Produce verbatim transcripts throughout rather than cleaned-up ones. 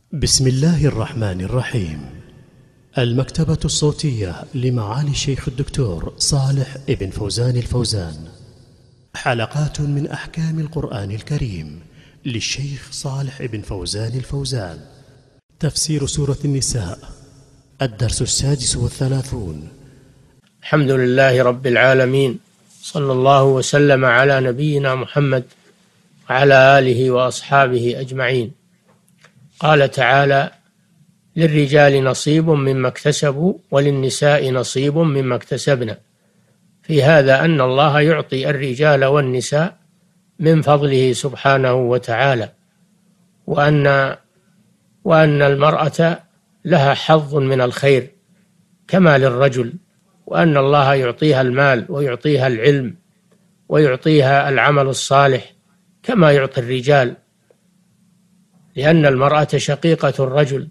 بسم الله الرحمن الرحيم. المكتبة الصوتية لمعالي الشيخ الدكتور صالح ابن فوزان الفوزان، حلقات من أحكام القرآن الكريم للشيخ صالح ابن فوزان الفوزان. تفسير سورة النساء، الدرس السادس والثلاثون. الحمد لله رب العالمين، صلى الله وسلم على نبينا محمد وعلى آله وأصحابه أجمعين. قال تعالى: للرجال نصيب مما اكتسبوا وللنساء نصيب مما اكتسبن. في هذا أن الله يعطي الرجال والنساء من فضله سبحانه وتعالى، وأن وأن المرأة لها حظ من الخير كما للرجل، وأن الله يعطيها المال ويعطيها العلم ويعطيها العمل الصالح كما يعطي الرجال، لأن المرأة شقيقة الرجل،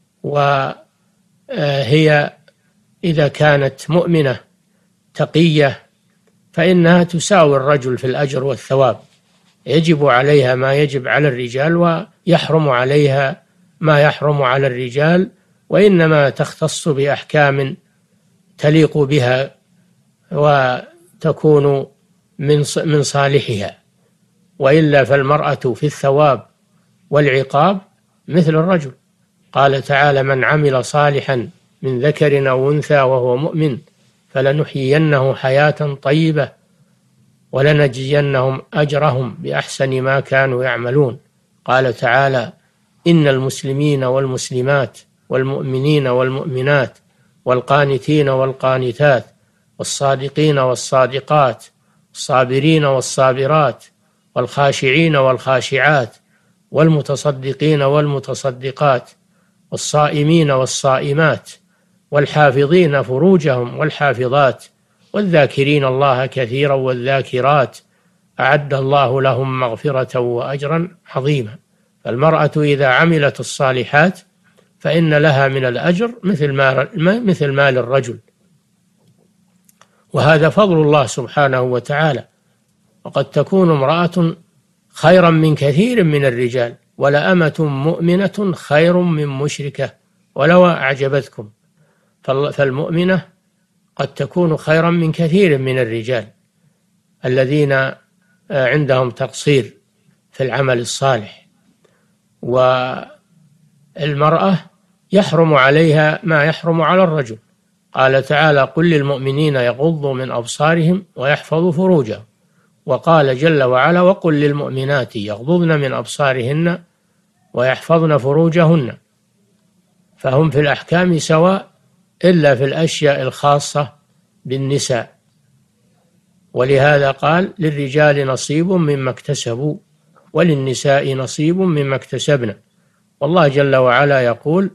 وهي إذا كانت مؤمنة تقية فإنها تساوي الرجل في الأجر والثواب، يجب عليها ما يجب على الرجال ويحرم عليها ما يحرم على الرجال، وإنما تختص بأحكام تليق بها وتكون من من صالحها، وإلا فالمرأة في الثواب والعقاب مثل الرجل. قال تعالى: من عمل صالحا من ذكر أو أنثى وهو مؤمن فلنحيينه حياة طيبة ولنجزينهم أجرهم بأحسن ما كانوا يعملون. قال تعالى: إن المسلمين والمسلمات والمؤمنين والمؤمنات والقانتين والقانتات والصادقين والصادقات والصابرين والصابرات والخاشعين والخاشعات والمتصدقين والمتصدقات والصائمين والصائمات والحافظين فروجهم والحافظات والذاكرين الله كثيرا والذاكرات أعد الله لهم مغفرة وأجرا عظيما. فالمرأة إذا عملت الصالحات فإن لها من الأجر مثل ما مثل ما للرجل، وهذا فضل الله سبحانه وتعالى. وقد تكون امرأة خيرا من كثير من الرجال، ولأمة مؤمنة خير من مشركة ولو أعجبتكم. فالمؤمنة قد تكون خيرا من كثير من الرجال الذين عندهم تقصير في العمل الصالح. والمرأة يحرم عليها ما يحرم على الرجل. قال تعالى: قل للمؤمنين يغضوا من أبصارهم ويحفظوا فروجهم. وقال جل وعلا: وقل للمؤمنات يغضضن من أبصارهن ويحفظن فروجهن. فهم في الأحكام سواء إلا في الأشياء الخاصة بالنساء. ولهذا قال: للرجال نصيب مما اكتسبوا وللنساء نصيب مما اكتسبن. والله جل وعلا يقول: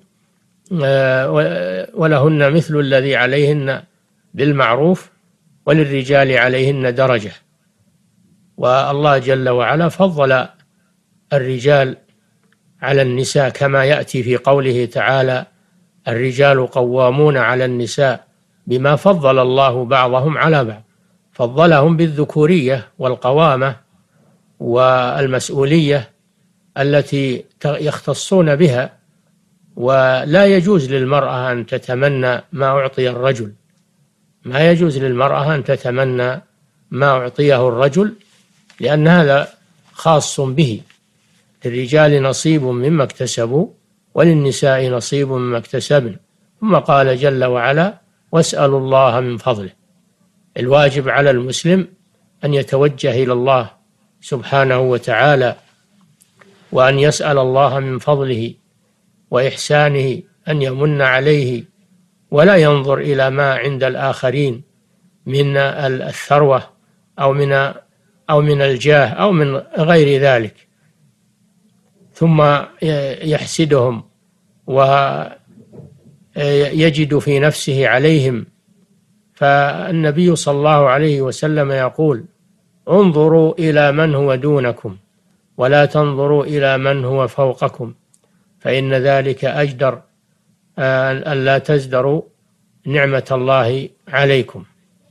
ولهن مثل الذي عليهن بالمعروف وللرجال عليهن درجة. والله جل وعلا فضل الرجال على النساء كما يأتي في قوله تعالى: الرجال قوامون على النساء بما فضل الله بعضهم على بعض. فضلهم بالذكورية والقوامة والمسؤولية التي يختصون بها، ولا يجوز للمرأة أن تتمنى ما أعطي الرجل، ما يجوز للمرأة أن تتمنى ما أعطيه الرجل، لأن هذا خاص به. للرجال نصيب مما اكتسبوا وللنساء نصيب مما اكتسبن. ثم قال جل وعلا: واسألوا الله من فضله. الواجب على المسلم أن يتوجه إلى الله سبحانه وتعالى، وأن يسأل الله من فضله وإحسانه أن يمن عليه، ولا ينظر إلى ما عند الآخرين من الثروة أو من أو من الجاه أو من غير ذلك ثم يحسدهم ويجد في نفسه عليهم. فالنبي صلى الله عليه وسلم يقول: انظروا إلى من هو دونكم ولا تنظروا إلى من هو فوقكم، فإن ذلك أجدر أن لا تزدروا نعمة الله عليكم.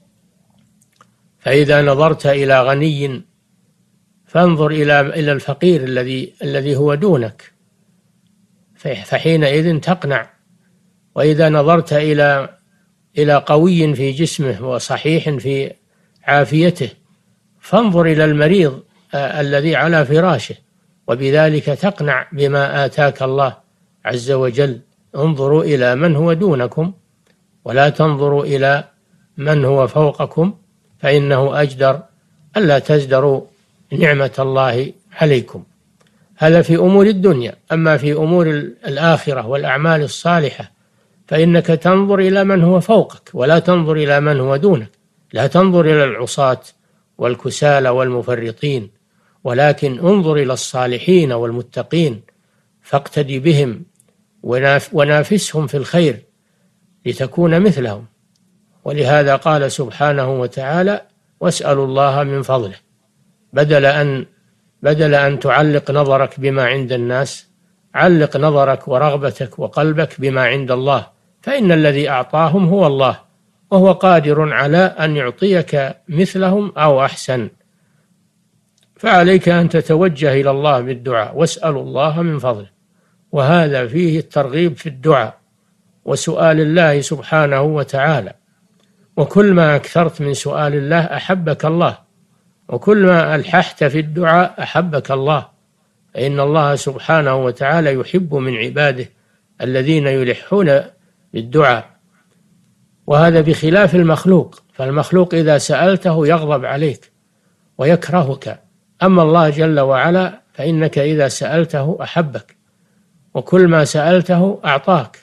فإذا نظرت إلى غني فانظر إلى إلى الفقير الذي الذي هو دونك، فحينئذ تقنع. وإذا نظرت إلى إلى قوي في جسمه وصحيح في عافيته فانظر إلى المريض الذي على فراشه، وبذلك تقنع بما آتاك الله عز وجل. انظروا إلى من هو دونكم ولا تنظروا إلى من هو فوقكم، فإنه أجدر ألا تزدروا نعمة الله عليكم. هذا في أمور الدنيا. أما في أمور الآخرة والأعمال الصالحة فإنك تنظر إلى من هو فوقك ولا تنظر إلى من هو دونك. لا تنظر إلى العصاة والكسالى والمفرطين، ولكن انظر إلى الصالحين والمتقين فاقتدي بهم ونافسهم في الخير لتكون مثلهم. ولهذا قال سبحانه وتعالى: واسألوا الله من فضله. بدل أن بدل أن تعلق نظرك بما عند الناس، علق نظرك ورغبتك وقلبك بما عند الله، فإن الذي أعطاهم هو الله، وهو قادر على أن يعطيك مثلهم أو أحسن. فعليك أن تتوجه إلى الله بالدعاء، واسألوا الله من فضله. وهذا فيه الترغيب في الدعاء وسؤال الله سبحانه وتعالى. وكل ما أكثرت من سؤال الله أحبك الله، وكل ما ألححت في الدعاء أحبك الله، فإن الله سبحانه وتعالى يحب من عباده الذين يلحون بالدعاء. وهذا بخلاف المخلوق، فالمخلوق إذا سألته يغضب عليك ويكرهك، أما الله جل وعلا فإنك إذا سألته أحبك، وكل ما سألته أعطاك.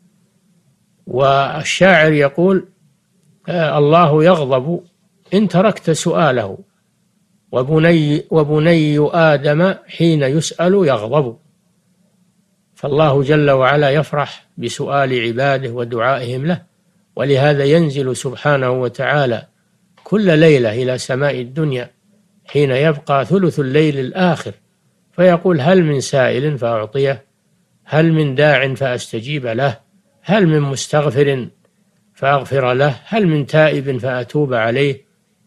والشاعر يقول: الله يغضب إن تركت سؤاله، وبني, وبني آدم حين يسأل يغضب. فالله جل وعلا يفرح بسؤال عباده ودعائهم له، ولهذا ينزل سبحانه وتعالى كل ليلة إلى سماء الدنيا حين يبقى ثلث الليل الآخر، فيقول: هل من سائل فأعطيه، هل من داع فأستجيب له، هل من مستغفر فأغفر له، هل من تائب فأتوب عليه.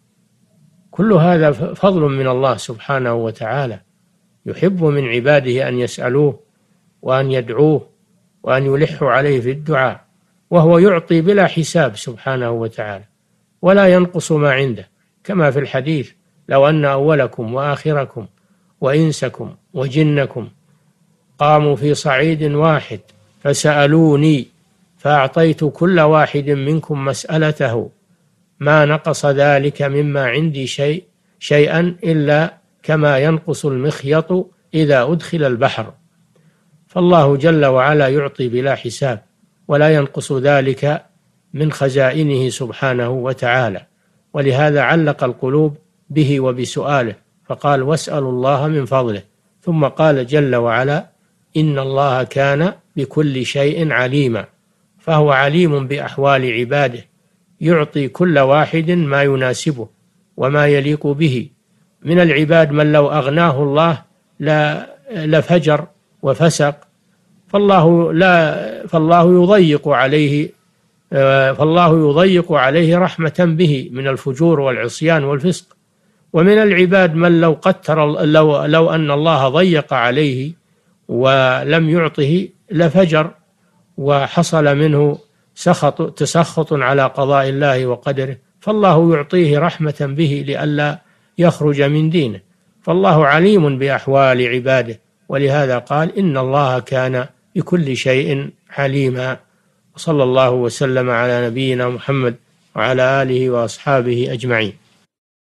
كل هذا فضل من الله سبحانه وتعالى، يحب من عباده أن يسألوه وأن يدعوه وأن يلحوا عليه في الدعاء، وهو يعطي بلا حساب سبحانه وتعالى ولا ينقص ما عنده، كما في الحديث: لو أن أولكم وآخركم وإنسكم وجنكم قاموا في صعيد واحد فسألوني فأعطيت كل واحد منكم مسألته ما نقص ذلك مما عندي شيء شيئا إلا كما ينقص المخيط إذا أدخل البحر. فالله جل وعلا يعطي بلا حساب ولا ينقص ذلك من خزائنه سبحانه وتعالى، ولهذا علق القلوب به وبسؤاله، فقال: واسألوا الله من فضله. ثم قال جل وعلا: إن الله كان بكل شيء عليما. فهو عليم بأحوال عباده، يعطي كل واحد ما يناسبه وما يليق به. من العباد من لو أغناه الله لفجر وفسق، فالله لا فالله يضيق عليه فالله يضيق عليه رحمة به من الفجور والعصيان والفسق. ومن العباد من لو قتر لو لو أن الله ضيق عليه ولم يعطه لفجر وحصل منه سخط تسخط على قضاء الله وقدره، فالله يعطيه رحمة به لئلا يخرج من دينه. فالله عليم بأحوال عباده، ولهذا قال: إن الله كان بكل شيء عليما. وصلى الله وسلم على نبينا محمد وعلى آله وأصحابه أجمعين.